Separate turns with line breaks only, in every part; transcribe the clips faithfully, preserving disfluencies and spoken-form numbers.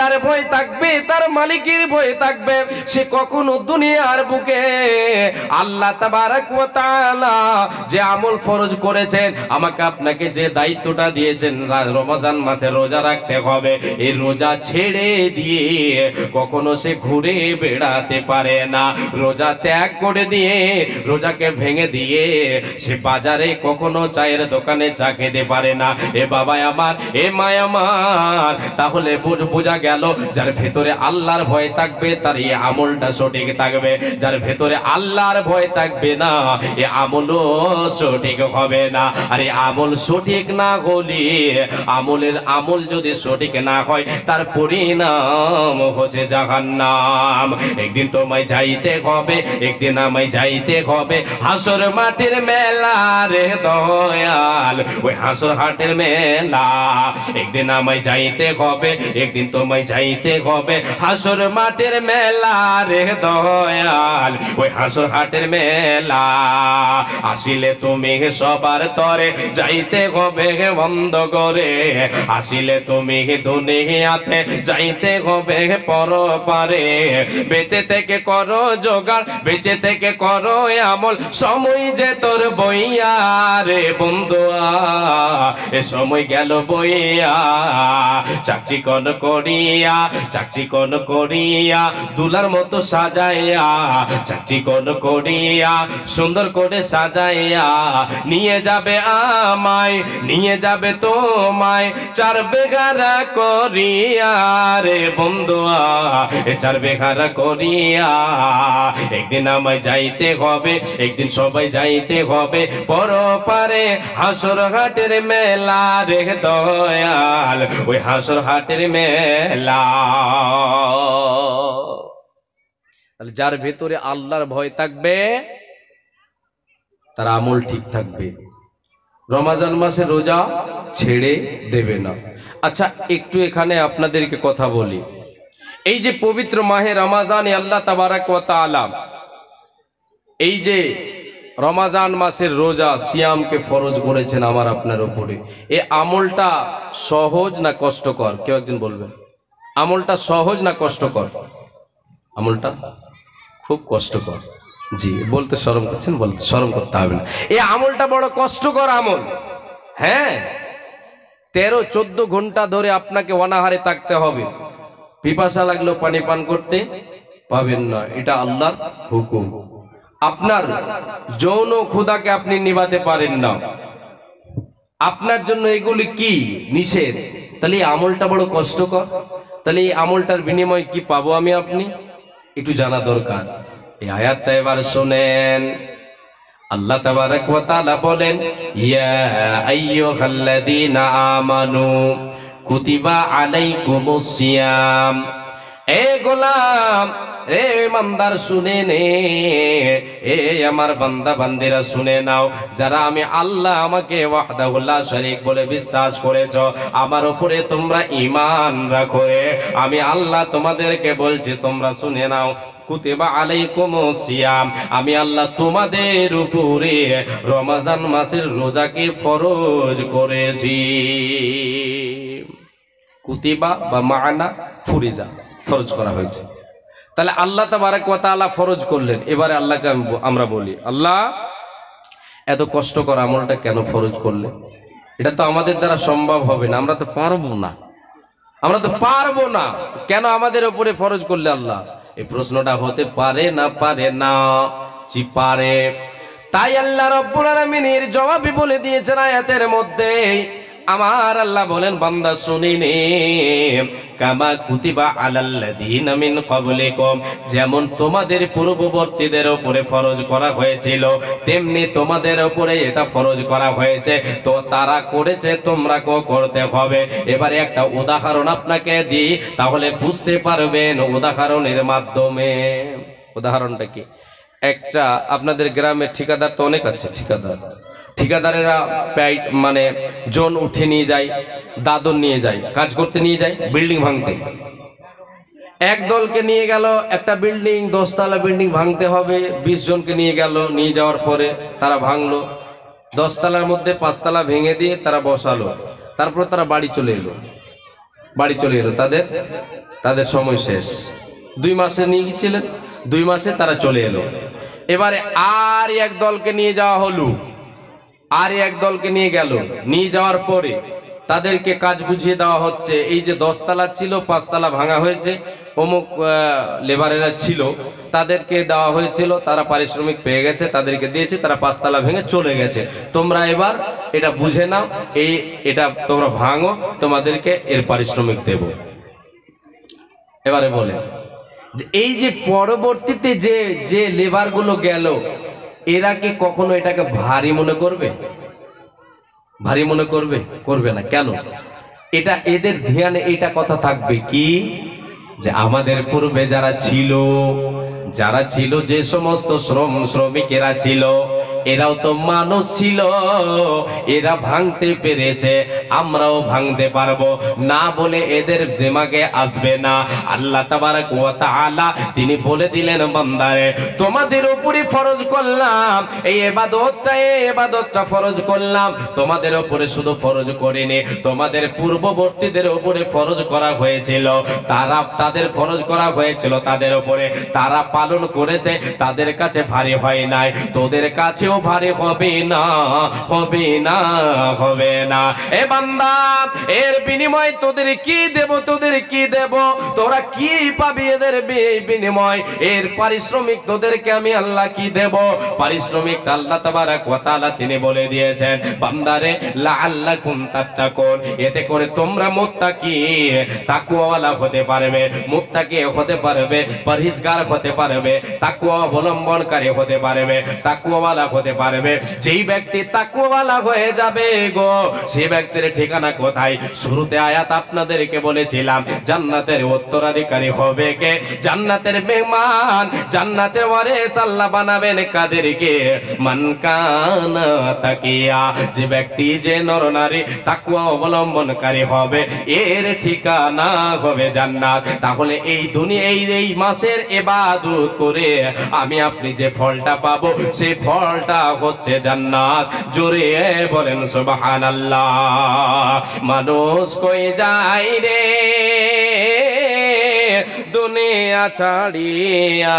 আল্লাহর ভয় থাকবে, তার মালিকের ভয় থাকবে, সে কখনো দুনিয়ার বুকে আল্লাহ তাবারক ওয়া তাআলা যে আমল ফরজ করেছেন, আমাকে আপনাকে যে দায়িত্বটা দিয়েছেন রমজান মাসে রোজা রাখতে হবে, এই রোজা ছেড়ে দিয়ে কখনো সে ঘুরে বেড়াতে পারে না। রোজা ত্যাগ করে দিয়ে, রোজাকে ভেঙে দিয়ে সে বাজারে কখনো চায়ের দোকানে চা খেতে পারে না। এ বাবা আমার, এ মা আমার, তাহলে বোঝা গেল যার ভেতরে আল্লাহর ভয় থাকবে তার এই আমলটা সঠিক থাকবে, যার ভেতরে আল্লাহর ভয় থাকবে না এ আমলও সঠিক হবে না। আর এই আমল সঠিক না হলে, আমলের আমল যদি সঠিক না হয় তার পরিণাম হচ্ছে জাহান্নাম। একদিন তোমায় যাইতে হবে, একদিন আমায় যাইতে হবে হাসর মাটির মেলা রে দয়াল, ওই হাসর হাটের মেলা। একদিন আমায় যাইতে হবে, একদিন তোমায় যাইতে হবে হাসর মাটির মেলা রে দয়াল, ওই হাসর হাটের মেলা। আসিলে তুমি সবার তরে যাইতে হবে বন্ধ করে, আসিলে তুমি দুনিয়াতে যাইতে হবে পরপারে। বেঁচে থেকে করো জোগাড়, বেঁচে থেকে করো আমল, সময় যে তোর বইয়া রে বন্ধুয়া, এ সময় গেল বইয়া। চাকচি কন করিয়া, চাকচি কন করিয়া দুলার মতো সাজাইয়া, চাকচি কন করিয়া সুন্দর করে সাজাইয়া নিয়ে যাবে আমায়, নিয়ে যাবে তোমায় চার বেঘারা করিয়া রে বন্ধুয়া, এ চার বেঘারা করিয়া। একদিন আমায় যাইতে হবে, একদিন সবাই যাইতে হবে পরপারে হাসর হাটের মেলা রে দয়াল, ওই হাসর হাটের মেলা। যার ভেতরে আল্লাহর ভয় থাকবে তার আমল ঠিক থাকবে, রমজান মাসে রোজা ছেড়ে দেবে না। আচ্ছা, একটু এখানে আপনাদেরকে কথা বলি, এই যে পবিত্র মাহে রমজানে আল্লাহ তাবারক ওয়া তাআলা এই যে রমজান মাসের রোজা সিয়ামকে ফরজ করেছেন আমার আপনার উপরে, এই আমলটা সহজ না কষ্টকর? কেউ একজন বলবেন আমলটা সহজ না কষ্টকর? আমলটা খুব কষ্টকর। জি, বলতে শরম করছেন, বলতে শরম করতে হবে না, এই আমলটা বড় কষ্টকর আমল। হ্যাঁ, তেরো চোদ্দ ঘন্টা ধরে আপনাকে অনাহারে থাকতে হবে, পিপাসা লাগলো পানি পান করতে পাবেন না, এটা আল্লাহর হুকুম। আপনার যৌন ক্ষুধাকে আপনি নিভাতে পারেন না, আপনার জন্য এগুলি কি নিষেধ, তাহলে এই আমলটা বড় কষ্টকর। তাহলে এই আমলটার বিনিময় কি পাবো আমি আপনি, একটু জানা দরকার। এই আয়াতটা এবার শুনেন, আল্লাহ তাবারক ওয়া তাআলা বলেন, ইয়া আইয়ুহাল্লাযীনা আমানু কুতিবা আলাইকুমুস সিয়াম। এ গোলাম, এ ইমানদার শুনে নে, এ আমার বান্দা বান্দিরা শুনে নাও, যারা আমি আল্লাহ আমাকে ওয়াহদাহু লা শারীক বলে বিশ্বাস করেছো, আমার উপরে তোমরা ঈমান রাখো, আমি আল্লাহ তোমাদেরকে বলছি তোমরা শুনে নাও, কুতিবা আলাইকুমুস সিয়াম, আমি আল্লাহ তোমাদের উপরে রমজান মাসের রোজাকে ফরজ করেছি। কুতিবা বা মানা ফুরিজা, ফরজ করা হয়েছে। তাহলে আল্লাহ তাবারক ওয়া তাআলা ফরজ করলেন। এবারে আল্লাহকে আমরা বলি, আল্লাহ এত কষ্টকর আমলটা কেন ফরজ করলেন? এটা তো আমাদের দ্বারা সম্ভব হবে না, আমরা তো পারবো না, আমরা তো পারবো না, কেন আমাদের উপরে ফরজ করলে আল্লাহ? এই প্রশ্নটা হতে পারে না পারে না? জি পারে। তাই আল্লাহ রাব্বুল আলামিনের জবাবই বলে দিয়েছেন আয়াতের মধ্যে। আমার আল্লাহ বলেন, বান্দা শুনি নে, কামা কুতিবা আলাল্লাযীনা মিন ক্বাবলিকুম, যেমন তোমাদের পূর্ববর্তীদের উপরে ফরজ করা হয়েছিল তেমনি তোমাদের উপরে এটা ফরজ করা হয়েছে, তো তারা করেছে তোমরাকেও করতে হবে। এবারে একটা উদাহরণ আপনাকে দিই, তাহলে বুঝতে পারবেন উদাহরণের মাধ্যমে। উদাহরণটা কি? একটা আপনাদের গ্রামের ঠিকাদার তো অনেক আছে, ঠিকাদার ঠিকাদারেরা মানে জন উঠে নিয়ে যায়, দাদন নিয়ে যায়, কাজ করতে নিয়ে যায়, বিল্ডিং ভাঙতে। এক দলকে নিয়ে গেল একটা বিল্ডিং, দশতলা বিল্ডিং ভাঙতে হবে, বিশ জনকে নিয়ে গেল, নিয়ে যাওয়ার পরে তারা ভাঙলো, দশতলার মধ্যে পাঁচতলা ভেঙে দিয়ে তারা বসালো, তারপর তারা বাড়ি চলে এলো। বাড়ি চলে গেল, তাদের তাদের সময় শেষ। দুই মাসে নিয়ে গিয়েছিলেন, দুই মাসে তারা চলে এলো। এবারে আর এক দলকে নিয়ে যাওয়া হলো, আর এক দলকে নিয়ে গেল। নিয়ে যাওয়ার পরে তাদেরকে কাজ বুঝিয়ে দেওয়া হচ্ছে। এই যে দশতলা ছিল পাঁচতলা ভাঙা হয়েছে, অমুক লেবারেরা ছিল, তাদেরকে দেওয়া হয়েছিল, তারা পারিশ্রমিক পেয়ে গেছে, তাদেরকে দিয়েছে, তারা পাঁচতলা ভেঙে চলে গেছে। তোমরা এবার এটা বুঝে নাও, এই এটা তোমরা ভাঙো, তোমাদেরকে এর পারিশ্রমিক দেব। এবারে বলে যে এই যে পরবর্তীতে যে যে লেবারগুলো গেল, এরা কি কখনো এটাকে ভারী মনে করবে? ভারী মনে করবে? করবে না। কেন? এটা এদের ধ্যানে এইটা কথা থাকবে কি, যে আমাদের পূর্বে যারা ছিল, যারা ছিল যে সমস্ত শ্রম শ্রমিকেরা ছিল, এরাও তো মানুষ ছিল, এরা ভাঙতে পেরেছে, আমরাও ভাঙতে পারবো না বলে এদের দিমাগে আসবে না। আল্লাহ তাবারাক ওয়া তাআলা তিনি বলে দিলেন, বান্দারে তোমাদের উপরে ফরজ করলাম এই ইবাদতটা, এই ইবাদতটা ফরজ করলাম তোমাদের উপরে, শুধু ফরজ করিনি, তোমাদের পূর্ববর্তীদের উপরে ফরজ করা হয়েছিল, তারা তাদের ফরজ করা হয়েছিল তাদের উপরে, তারা পালন করেছে, তাদের কাছে ভারী হয় নাই, তোদের কাছেও ভারী হবে না, হবে না, হবে না। এ বান্দা, এর বিনিময় তোদের কি দেব, তোদের কি দেব, তোরা কি পাবি এদের বিনিময়, এর পারিশ্রমিক তোদেরকে আমি আল্লাহ কি দেব? পারিশ্রমিক আল্লাহ তাবারাক ওয়া তাআলা তিনি বলে দিয়েছেন, বান্দারে লাআল্লাকুম তাত্তাকুন, এতে করে তোমরা মুত্তাকি তাকওয়াওয়ালা হতে পারবে, মুত্তাকি হতে পারবে, পরহেজগার হতে পারবে, তাকওয়া অবলম্বনকারী হতে পারবে, তাকওয়াওয়ালা হতে পারবে। যেই ব্যক্তি তাকওয়াওয়ালা হয়ে যাবে গো, সেই ব্যক্তির ঠিকানা কোথায়? শুরুতে আয়াত আপনাদেরকে বলেছিলাম, জান্নাতের উত্তরাধিকারী হবে কে? জান্নাতের মেহমান, জান্নাতের ওয়ারিস আল্লাহ বানাবেন কাদেরকে? মান কানা তাকিয়া, যে ব্যক্তি, যে নরনারী তাকওয়া অবলম্বনকারী হবে, এর ঠিকানা হবে জান্নাত। তাহলে এই দুনিয়া, এই এই মাসের ইবাদত করে আমি আপনি যে ফলটা পাবো, সেই ফলটা হচ্ছে জান্নাত। জোরে বলেন সুবহানাল্লাহ। মানুষ কই যায় রে দুনিয়া ছাড়িয়া,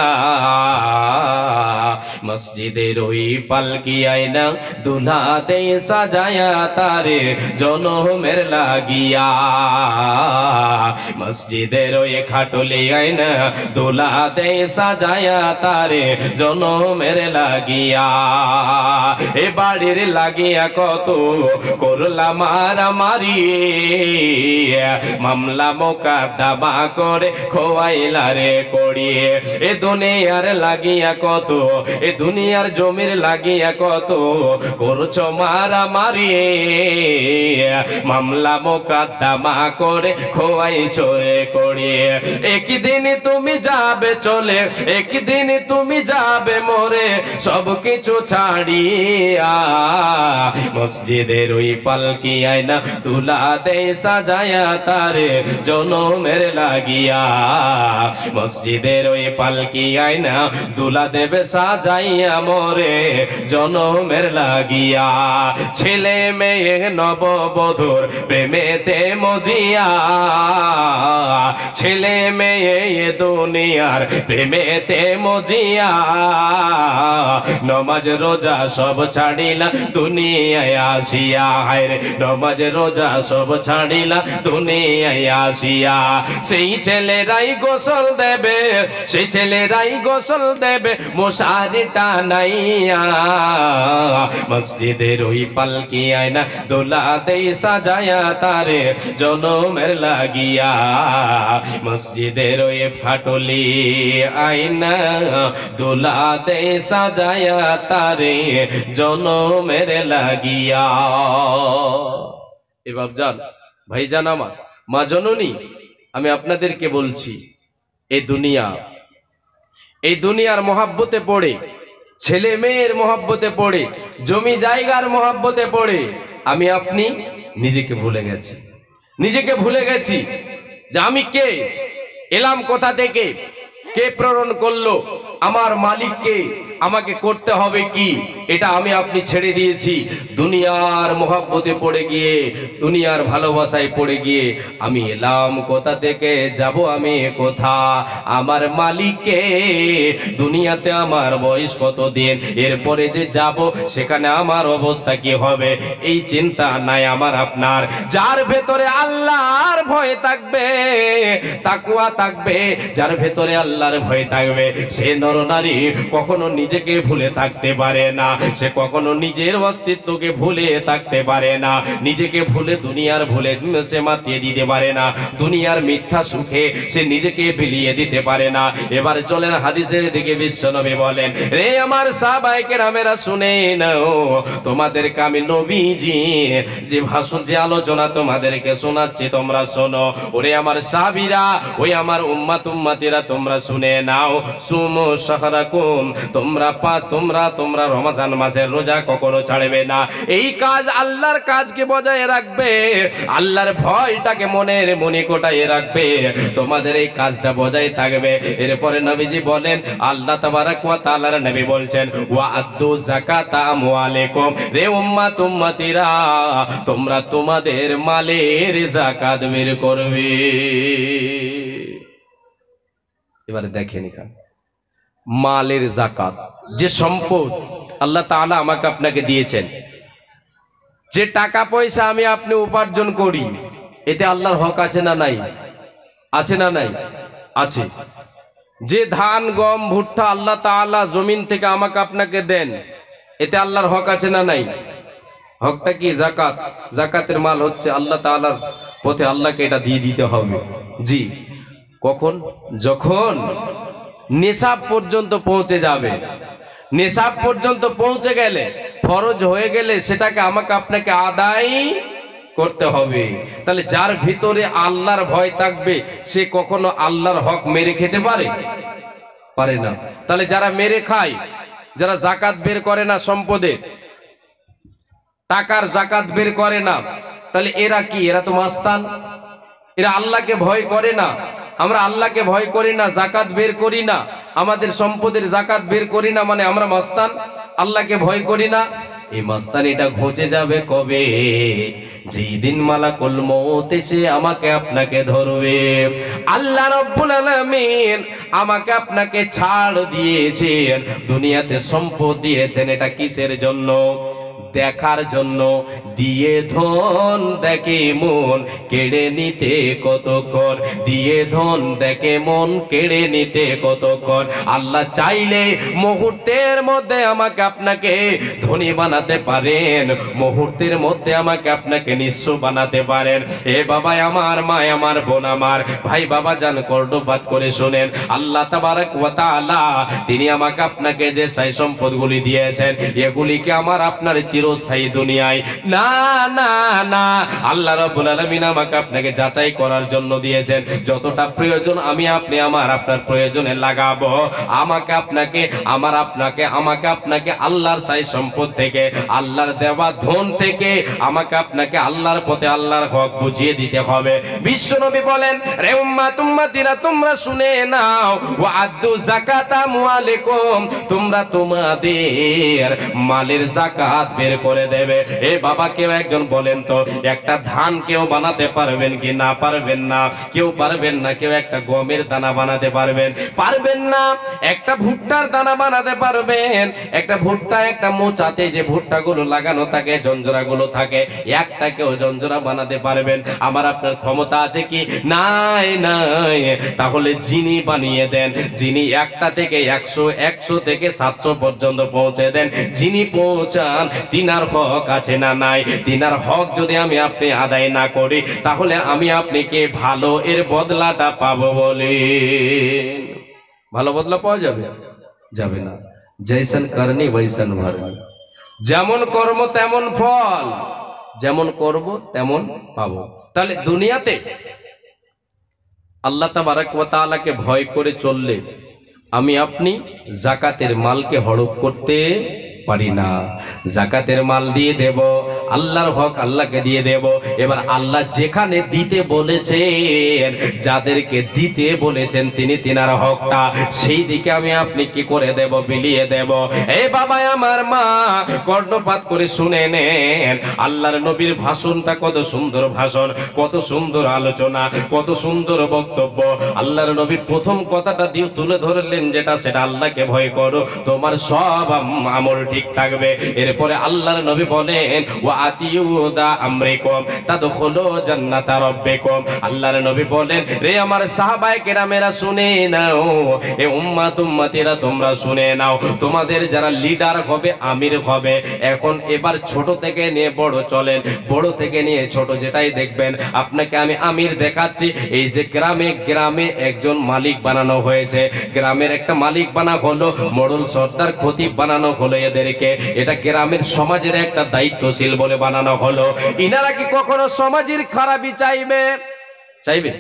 মসজিদের ওই পালকি আয়না দুলা দে সাজায়া তারে জনমের লাগিয়া, মসজিদের ওই খাটলি আয়না দুলা দে সাজায়া তারে জনমের লাগিয়া, এ বাড়ির লাগিয়া কত করলাম মারামারি, মামলা মোকদ্দমা করে খোয়াইলা রে করিয়ে, এ দুনিয়ার লাগিয়া কত, এ দুনিয়ার জমির লাগিয়া কত করছো মারামারি, মামলা মোকদ্দমা করে খোয়াইছো রে করিয়ে। একদিন তুমি যাবে চলে, একদিন তুমি যাবে মরে, সব কিছু ছাড়িয়া, মসজিদের ওই পালকি আয়না তুলা দে সাজায়া তারে জনমের লাগিয়া, মসজিদের ওই পালকি আয়না দুলা দেবে সাজাইয়া মরে জনমের লাগিয়া। ছেলে মেয়ে নববধূর প্রেমেতে মজিয়া, ছেলে মেয়ে দুনিয়ার প্রেমেতে মজিয়া, নমাজ রোজা সব ছাড়িলা দুনিয়ায় আসিয়া, হায়রে নমাজ রোজা সব ছাড়িলা দুনিয়ায় আসিয়া। সেই ছেলেরাই গোসল দেবে, সেই ছেলেরাই গোসল দেবে মশারি টানাইয়া, মসজিদের ওই পালকি আয়না দোলা দে সাজায়া তারে জনমের লাগিয়া, মসজিদের ওই ফাটলি আয়না দোলা দে সাজায়া তারে জনমের লাগিয়া। এ বাপজান, ভাইজান আমার, মা জননী, আমি আপনাদেরকে বলছি, এই দুনিয়া, এই দুনিয়ার মহাব্বতে পড়ে, ছেলে মেয়ের মহাব্বতে পড়ে, জমি জায়গার মহাব্বতে পড়ে আমি আপনি নিজেকে ভুলে গেছি, নিজেকে ভুলে গেছি যে আমি কে, এলাম কোথা থেকে, কে প্রেরণ করলো, আমার মালিক কে, আমাকে করতে হবে কি, এটা আমি আপনি ছেড়ে দিয়েছি। দুনিয়ার মোহাব্বতে পড়ে গিয়ে, দুনিয়ার ভালোবাসায় পড়ে গিয়ে আমি এলাম কোথা থেকে, যাব আমি কোথা, আমার মালিককে, দুনিয়াতে আমার বয়স কত দিন, এরপরে যে যাব সেখানে আমার অবস্থা কি হবে, এই চিন্তা নাই আমার আপনার। যার ভেতরে আল্লাহর ভয় থাকবে, তাকওয়া থাকবে, যার ভেতরে আল্লাহর ভয় থাকবে, সে নরনারী কখনো নিজেকে ভুলে থাকতে পারে না, সে কখনো নিজের অস্তিত্বকে ভুলে থাকতে পারে না, নিজেকে ভুলে দুনিয়ার ভুলে সে মাতিয়ে দিতে পারে না, দুনিয়ার মিথ্যা সুখে সে নিজেকে বিলিয়ে দিতে পারে না। এবার চলেন হাদিসের দিকে। বিশ্বনবী বলেন, রে আমার সাহাবায়ে কেরামেরা শুনে নাও, তোমাদেরকে আমি নবীজি যে ভাষণ, যে আলোচনা তোমাদেরকে শোনাচ্ছি তোমরা শোনো। ওরে আমার সাহাবীরা, ওই আমার উম্মত উম্মতিরা, তোমরা শুনে নাও। সুমু শাহরাকুম, তোমরা পা তোমরা তোমরা রমজান মাসের রোজা কখনো ছাড়বে না। এই কাজ আল্লাহর কাজকে বজায় রাখবে, আল্লাহর ভয়টাকে মনের মনে কোটায় রাখবে, তোমাদের এই কাজটা বজায় থাকবে। এরপরে নবীজি বলেন, আল্লাহ তাবারাক ওয়া তাআলার নবী বলছেন, ওয়া আদ্দু যাকাতা আমওয়ালিকুম, রে উম্মত উম্মতিরা, তোমরা তোমাদের মালের যাকাত বের করবে। এবারে দেখেন এখানে মালের যাকাত, যে সম্পদ আল্লাহ তাআলা আমাকে আপনাকে দিয়েছেন, যে টাকা পয়সা আমি আপনি উপার্জন করি, এতে আল্লাহর হক আছে না নাই? আছে না নাই? আছে। যে ধান গম ভুট্টা আল্লাহ তাআলা জমিন থেকে আমাকে আপনাকে দেন, এতে আল্লাহর হক আছে না নাই? হকটা কি? যাকাত। যাকাতের মাল হচ্ছে আল্লাহ তাআলার পথে, আল্লাহকে এটা দিয়ে দিতে হবে। জি, কখন? যখন নিসাব পর্যন্ত পৌঁছে যাবে। নিসাব পর্যন্ত পৌঁছে গেলে, ফরজ হয়ে গেলে, সেটাকে আমাকে আপনাকে আদায় করতে হবে। তাহলে যার ভিতরে আল্লাহর ভয় থাকবে, সে কখনো আল্লাহর হক মেরে খেতে পারে? পারে না। তাহলে যারা মেরে খায়, যারা যাকাত বের করে না, সম্পদের টাকার যাকাত বের করে না, তাহলে এরা কি? এরা তো মাস্তান, এরা আল্লাহকে ভয় করে না। আমরা আল্লাহকে ভয় করি না, যাকাত বের করি না, আমাদের সম্পদের যাকাত বের করি না, মানে আমরা মাস্তান, আল্লাহকে ভয় করি না। এই মাস্তানিটা ঘুচে যাবে কবে? যেই দিন মালাকুল মউত এসে আমাকে আপনাকে ধরবে। আল্লাহ রাব্বুল আলামিন আমাকে আপনাকে ছাড় দিয়েছেন, দুনিয়াতে সম্পদ দিয়েছেন, এটা কিসের জন্য? দেখার জন্য। দিয়ে ধন দেখে মন কেড়ে নিতে কতক্ষণ, দিয়ে ধন দেখে মন কেড়ে নিতে কতক্ষণ। আল্লাহ চাইলে মুহূর্তের মধ্যে আমাকে আপনাকে ধনী বানাতে পারেন, মুহূর্তের মধ্যে আমাকে আপনাকে নিঃস্ব বানাতে পারেন। এ বাবা আমার, মা আমার, বোন আমার, ভাই বাবা জান, কর্ণপাত করে শোনেন, আল্লাহ তাবারাক ওয়া তাআলা তিনি আমাকে আপনাকে যে সাই সম্পদগুলি দিয়েছেন, এগুলিকে আমার আপনার চিরস্থায়ী দুনিয়ায় না না না, আল্লাহ রাব্বুল আলামিন আমাকে আপনাকে যাচাই করার জন্য দিয়েছেন। যতটা প্রয়োজন আমি আপনি আমার আপনার প্রয়োজনে লাগাবো। আমাকে আপনাকে আমার আপনাকে আমাকে আপনাকে আল্লাহর সাই সম্পদ থেকে, আল্লাহর দেওয়া ধন থেকে আমাকে আপনাকে আল্লাহর পথে আল্লাহর হক বুঝিয়ে দিতে হবে। বিশ্বনবী বলেন, রে উম্মত উম্মতিরা, তোমরা শুনে নাও, ওয়া আদ্দু যাকাতা আমওয়ালিকুম, তোমরা তোমাদের মালের যাকাত বের করে দেবে। এ বাবা, কেউ একজন বলেন তো, একটা ধান কেউ বানাতে পারবেন কি? না, পারবেন না। কেউ পারবেন না। কেউ একটা গমের দানা বানাতে পারবেন? পারবেন না। একটা ভুট্টার দানা বানাতে পারবেন? একটা ভুট্টা, একটা মোচাতে যে ভুট্টাগুলো লাগানো থাকে, জঞ্জরাগুলো থাকে, একটা কেউ জঞ্জরা বানাতে পারবেন? আমার আপনার ক্ষমতা আছে কি? নাই নাই। তাহলে যিনি বানিয়ে দেন, যিনি একটা থেকে একশো, একশো থেকে সাতশো পর্যন্ত পৌঁছে দেন, যিনি পৌঁছান, তিনার হক আছে না নাই? তিনার হক যদি আমি আপনি আদায় না করি, তাহলে আমি আপনি কে ভালো এর বদলাটা পাবো বলে? ভালো বদলা পাওয়া যাবে? যাবে না। জৈসন করনি বৈসন ভরনি, যেমন কর্ম তেমন ফল, যেমন করব তেমন পাবো। তাহলে দুনিয়াতে আল্লাহ তাবারাক ওয়া তাআলাকে ভয় করে চললে আমি আপনি যাকাতের মালকে হড়প করতে পারি না। জাকাতের মাল দিয়ে দেব, আল্লাহর হক আল্লাহকে দিয়ে দেব। এবার আল্লাহ যেখানে দিতে বলেছেন, যাদেরকে দিতে বলেছেন তিনি তিনার হকটা সেই দিকে আমি আপনি কি করে দেব, বিলিয়ে দেব। এই বাবা আমার মা কর্ণপাত করে শুনে নেন, আল্লাহর নবীর ভাষণটা কত সুন্দর ভাষণ, কত সুন্দর আলোচনা, কত সুন্দর বক্তব্য। আল্লাহর নবী প্রথম কথাটা দিয়ে তুলে ধরলেন যেটা, সেটা আল্লাহকে ভয় করো, তোমার সব আমল ঠিক থাকবে। এরপরে আল্লাহর নবী বলেন ওয়া আতিউদা আমরিকুম তাদখুলু জান্নাতা রাব্বিকুম। আল্লাহর নবী বলেন রে আমার সাহাবায়ে কেরামেরা শুনে নাও, এ উম্মত উম্মতিরা তোমরা শুনে নাও, তোমাদের যারা লিডার হবে, আমির হবে, এখন এবার ছোট থেকে নিয়ে বড় চলেন, বড় থেকে নিয়ে ছোট যেটাই দেখবেন আপনাকে আমি আমির দেখাচ্ছি। এই যে গ্রামে গ্রামে একজন মালিক বানানো হয়েছে, গ্রামের একটা মালিক বানা হলো, মোড়ল সর্দার খতিব বানানো হলো এদেরকে, এটা গ্রামের সমাজের একটা দায়িত্বশীল বলে বানানো হলো। ইনারা কি কখনো সমাজের খারাপই চাইবে? চাইবে?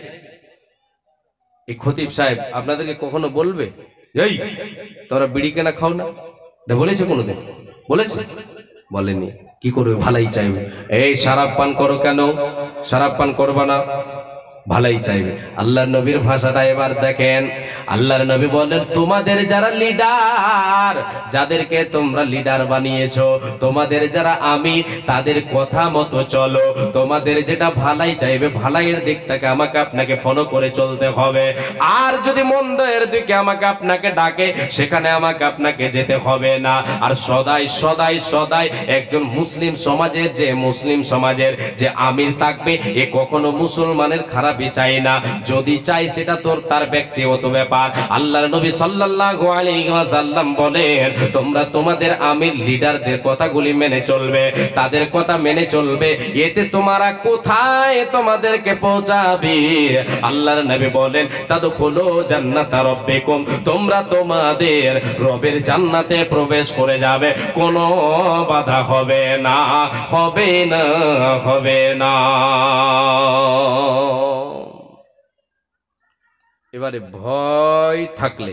এই খতিব সাহেব আপনাদেরকে কখনো বলবে এই তোরা বিড়ি কেনা খাও না? এটা বলেছে কোনোদিন? বলেছে? বলেনি। কি করবে? ভালাই চাইবে। এই শরাব পান করো কেন? শরাব পান করবা না, ভালাই চাইবে। আল্লাহর নবীর ভাষাটা এবার দেখেন, আল্লাহর নবী বলেন তোমাদের যারা লিডার, যাদেরকে তোমরা লিডার বানিয়েছো, তোমাদের যারা আমি, তাদের কথা মতো চলো। তোমাদের যেটা ভালাই চাইবে, ভালাইয়ের দিকটাকে আমাকে আপনাকে ফলো করে চলতে হবে। আর যদি মন্দের দিকে আমাকে আপনাকে ডাকে, সেখানে আমাকে আপনাকে যেতে হবে না। আর সদাই সদাই সদাই একজন মুসলিম সমাজের যে মুসলিম সমাজের যে আমির থাকবে, এ কখনো মুসলমানের খারাপ চাই না। যদি চাই সেটা তোর তার ব্যক্তিগত ব্যাপার। আল্লাহর নবী সাল্লাল্লাহু আলাইহি ওয়াসাল্লাম বলেন তোমরা তোমাদের আমির লিডারদের কথাগুলি মেনে চলবে, তাদের কথা মেনে চলবে, এতে তোমরা কোথায় তোমাদেরকে পৌঁছাবে। আল্লাহর নবী বলেন তাদখুলু জান্নাতা রাব্বিকুম, তোমরা তোমাদের রবের জান্নাতে প্রবেশ করে যাবে, কোনো বাধা হবে না, হবে না, হবে না। এবারে ভয় থাকলে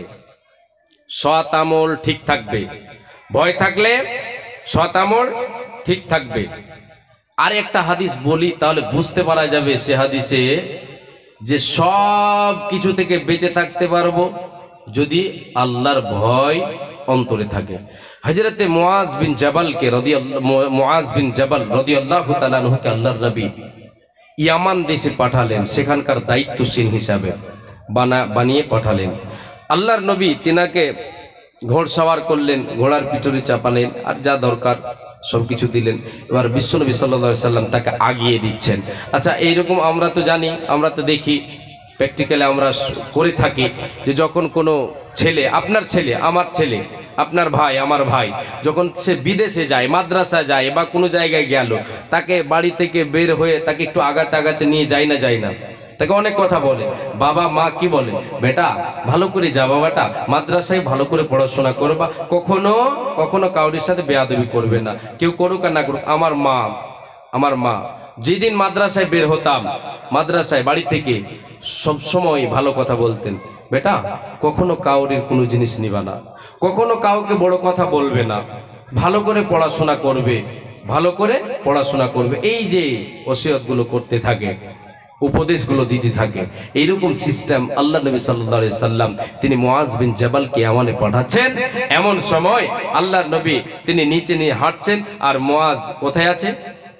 সৎ আমল ঠিক থাকবে, ভয় থাকলে সৎ আমল ঠিক থাকবে। আর একটা হাদিস বলি তাহলে বুঝতে পারা যাবে সে হাদিসে যে সব কিছু থেকে বেঁচে থাকতে পারবো যদি আল্লাহর ভয় অন্তরে থাকে। হযরতে মুআজ বিন জাবালকে রাদিয়াল্লাহু মুআজ বিন জাবাল রাদিয়াল্লাহু তাআলা আনহুকে আল্লাহর নবী ইয়ামান দেশে পাঠালেন, সেখানকার দায়িত্বশীল হিসাবে বানা বানিয়ে পাঠালেন। আল্লাহর নবী তিনাকে ঘোড়সওয়ার করলেন, ঘোড়ার পিঠরে চাপালেন, আর যা দরকার সব কিছু দিলেন। এবার বিশ্বনবী সাল্লাল্লাহু আলাইহি সাল্লাম তাকে আগিয়ে দিচ্ছেন। আচ্ছা, এইরকম আমরা তো জানি, আমরা তো দেখি, প্র্যাকটিক্যালি আমরা করে থাকি যে যখন কোনো ছেলে, আপনার ছেলে, আমার ছেলে, আপনার ভাই, আমার ভাই, যখন সে বিদেশে যায়, মাদ্রাসা যায় বা কোনো জায়গায় গেল, তাকে বাড়ি থেকে বের হয়ে তাকে একটু আগাতে আগাতে নিয়ে যায় না, যায় না, তাকে অনেক কথা বলে। বাবা মা কি বলে, বেটা ভালো করে যা, বাবাটা মাদ্রাসায় ভালো করে পড়াশোনা করবা, কখনো কখনো কাউরির সাথে বেয়াদবি করবে না, কেউ করুক আর না করুক। আমার মা আমার মা যেদিন মাদ্রাসায় বের হতাম, মাদ্রাসায় বাড়ি থেকে সব সময় ভালো কথা বলতেন, বেটা কখনো কাউরির কোনো জিনিস নিবা না, কখনো কাউকে বড় কথা বলবে না, ভালো করে পড়াশোনা করবে, ভালো করে পড়াশোনা করবে। এই যে ওসিয়তগুলো করতে থাকে, উপদেশগুলো দিতে থাকে, এইরকম সিস্টেম আল্লাহ নবী সাল্লাল্লাহু আলাইহি সাল্লাম তিনি মুআজ বিন জাবালকে ইয়ামানে পাঠাচ্ছেন। এমন সময় আল্লাহর নবী তিনি নিচে নিয়ে হাঁটছেন, আর মুআজ কোথায় আছে?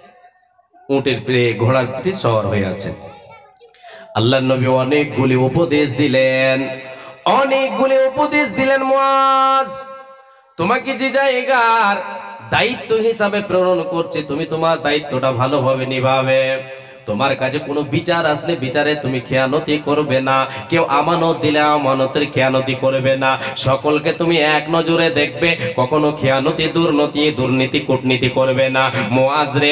উটের পিঠে, ঘোড়ার পিঠে সওয়ার হয়ে আছেন। আল্লাহর নবী অনেকগুলি উপদেশ দিলেন, অনেকগুলি উপদেশ দিলেন। মুআজ, তোমাকে যে জায়গার দায়িত্ব হিসাবে প্রেরণ করছে, তুমি তোমার দায়িত্বটা ভালোভাবে নিভাবে। তোমার কাছে কোনো বিচার আসলে বিচারে তুমি খেয়ানতি করবে না, কেউ আমানত দিলে আমানতের খেয়ানতি করবে না, সকলকে তুমি এক নজরে দেখবে, কখনো খেয়ানতি, দুর্নীতি দুর্নীতি কূটনীতি করবে না। মুআজ রে,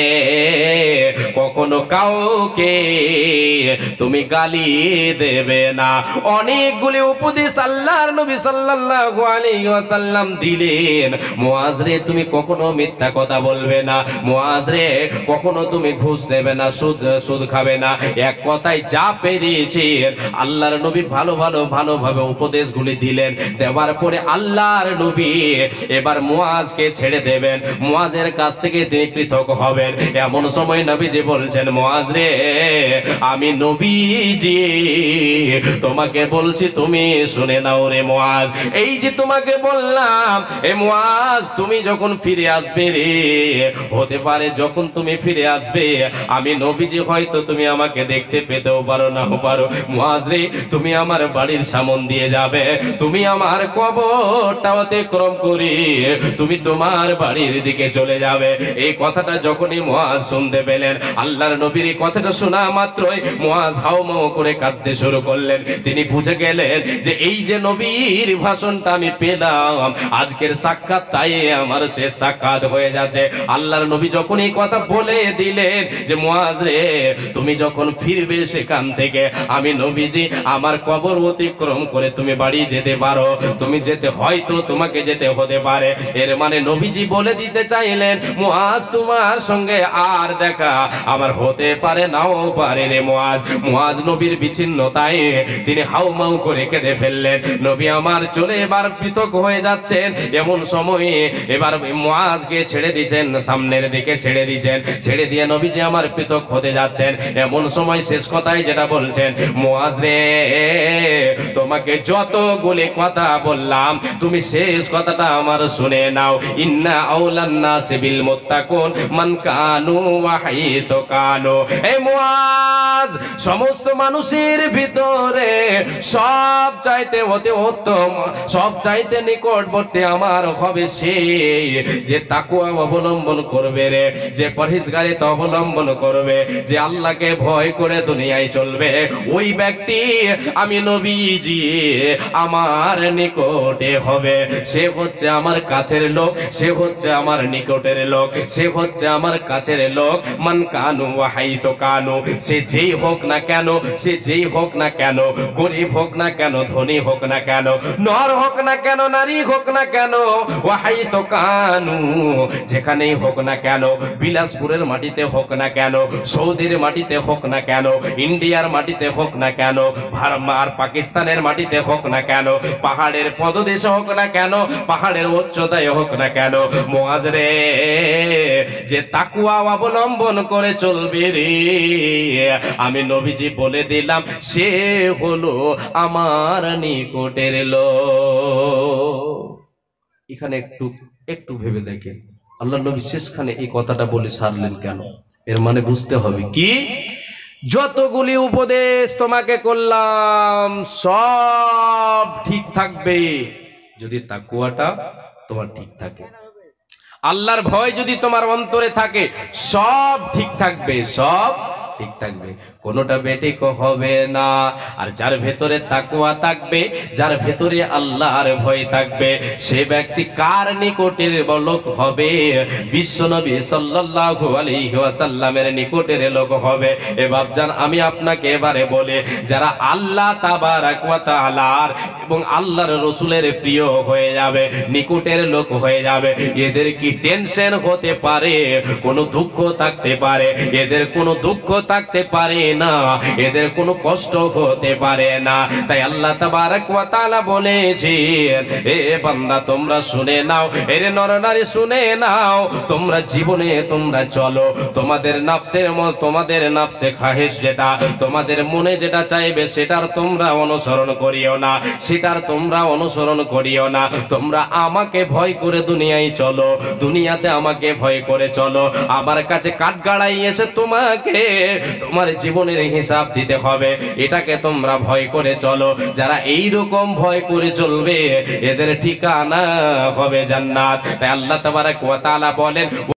কখনো কাউকে তুমি গালি দেবে না। অনেকগুলি উপদেশ আল্লাহর নবী সাল্লাল্লাহু আলাইহি ওয়াসাল্লাম দিলেন। মুআজ রে, তুমি কখনো মিথ্যা কথা বলবে না, মুআজ রে কখনো তুমি ঘুষ নেবে না, সুদ সুদ খাবে না। এক কথায় যা পেরেছেন আল্লাহর নবী ভালো ভালো ভালোভাবে উপদেশগুলি দিলেন। দেওয়ার পরে আল্লাহর নবী এবার মুআজকে ছেড়ে দেবেন, মুআজের কাছ থেকে তিনি পৃথক হবেন। এমন সময় নবীজি বলছেন, মুআজ রে, আমি নবীজি তোমাকে বলছি, তুমি শুনে নাও রে মুআজ। এই যে তোমাকে বললাম, এ মুআজ তুমি যখন ফিরে আসবে রে, হতে পারে যখন তুমি ফিরে আসবে আমি নবীজি হয়তো তুমি আমাকে দেখতে পেতেও পারো না পারো। মুআজ রে, তুমি আমার বাড়ির সামন দিয়ে যাবে, তুমি আমার কবরটা অতিক্রম করি তুমি তোমার বাড়ির দিকে চলে যাবে। এই কথাটা যখনই মুআজ শুনতে পেলেন, আল্লাহর নবীর এই কথাটা শোনা মাত্রই মুআজ হাউমাউ করে কাঁদতে শুরু করলেন। তিনি বুঝে গেলেন যে এই যে নবীর ভাষণটা আমি পেলাম, আজকের সাক্ষাৎটাই আমার শেষ সাক্ষাৎ হয়ে যাচ্ছে। আল্লাহর নবী যখন এই কথা বলে দিলেন যে মুআজ রে, তুমি যখন ফিরবে সেখান থেকে আমি নবীজি আমার কবর অতিক্রম করে তুমি বাড়ি যেতে পারো, তুমি যেতে হয়তো তোমাকে যেতে হতে পারে। এর মানে নবীজি বলে দিতে চাইলেন, মুআজ তোমার সঙ্গে আর দেখা আমার হতে পারে নাও পারে রে মুআজ। মুআজ নবীর বিচ্ছিন্নতায় তিনি হাউমাউ করে কেঁদে ফেললেন। নবী আমার চলে এবার পৃথক হয়ে যাচ্ছেন। এমন সময়ে এবার মুআজকে ছেড়ে দিয়েছেন, সামনের দিকে ছেড়ে দিয়েছেন, ছেড়ে দিয়ে নবীজি আমার পৃথক হতে যাচ্ছেন। এমন সময় শেষ কথায় যেটা বলছেন, মুআজ রে, তোমাকে যতগুলি কথা বললাম তুমি শেষ কথাটা আমার শুনে নাও। ইন্না আউলান নাসি বিল মুত্তাকুন মান কানু ওয়া হাইতু কানু। এই মুআজ, সমস্ত মানুষের ভিতরে সব চাইতে হতে উত্তম, সব চাইতে নিকটবর্তী আমার হবে সে যে তাকওয়া অবলম্বন করবে রে, যে পরহেজগারিতা অবলম্বন করবে, যে আল্লাহকে ভয় করে দুনিয়ায় চলবে। ওই ব্যক্তি আমি নবীজি আমার নিকটে হবে। সে হচ্ছে আমার কাছের লোক, সে হচ্ছে আমার নিকটের লোক, সে হচ্ছে আমার কাছের লোক। মান কানু ওয়া হাইতু কানু, সে যেই হোক না কেন, সে যেই হোক না কেন, গরিব হোক না কেন, ধনী হোক না কেন, নর হোক না কেন, নারী হোক না কেন, ওয়া হাইতু কানু, যেখানেই হোক না কেন, বিলাসপুরের মাটিতে হোক না কেন, সৌদির মাটিতে হোক না কেন, ইন্ডিয়ার মাটিতে হোক না কেন, আর পাকিস্তানের মাটিতে হোক না কেন, পাহাড়ের পদদেশে হোক না কেন, পাহাড়ের উচ্চতায় হোক না কেন, মুআজ রে, যে তাকওয়া অবলম্বন করে চলবে রে, আমি নবীজি বলে দিলাম সে হলো আমার নিকটের লোক। এখানে একটু একটু ভেবে দেখেন, আল্লাহ নবী শেষখানে এই কথাটা বলে সারলেন কেন? এর মানে বুঝতে হবে কি, যতগুলি উপদেশ তোমাকে করলাম সব ঠিক থাকবে যদি তাকওয়াটা তোমার ঠিক থাকে। আল্লাহর ভয় যদি তোমার অন্তরে থাকে সব ঠিক থাকবে, সব ঠিক থাকবে, কোনোটা বেঠিক হবে না। আর যার ভেতরে তাকওয়া থাকবে, যার ভেতরে আল্লাহর ভয় থাকবে, সে ব্যক্তি কার নিকটের লোক হবে? বিশ্বনবী সাল্লাল্লাহু আলাইহি ওয়াসাল্লামের নিকটের লোক হবে। এ বাপজান, আমি আপনাকে এবারে বলে, যারা আল্লাহ তাবারাক ওয়া তাআলার এবং আল্লাহর রাসূলের প্রিয় হয়ে যাবে, নিকটের লোক হয়ে যাবে, এদের কি টেনশন হতে পারে? কোনো দুঃখ থাকতে পারে? এদের কোনো দুঃখ থাকতে পারে না, এদের কোনো কষ্ট হতে পারে না। তাই আল্লাহ তাবারাক ওয়া তাআলা বলেছেন, এ বান্দা তোমরা শুনে নাও, এর নরনারী শুনে নাও, তোমরা জীবনে তোমরা চলো, তোমাদের নফসের মত, তোমাদের নফসে খাহেশ যেটা, তোমাদের মনে যেটা চাইবে সেটার তোমরা অনুসরণ করিও না, সেটার তোমরা অনুসরণ করিও না। তোমরা আমাকে ভয় করে দুনিয়ায় চলো, দুনিয়াতে আমাকে ভয় করে চলো। আমার কাছে কাঠগাড়াই এসে তোমাকে তোমার জীবনের হিসাব দিতে হবে, এটাকে তোমরা ভয় করে চলো। যারা এই রকম ভয় করে চলবে এদের ঠিকানা হবে জান্নাত। তাই আল্লাহ তাবারাক ওয়া তাআলা বলেন,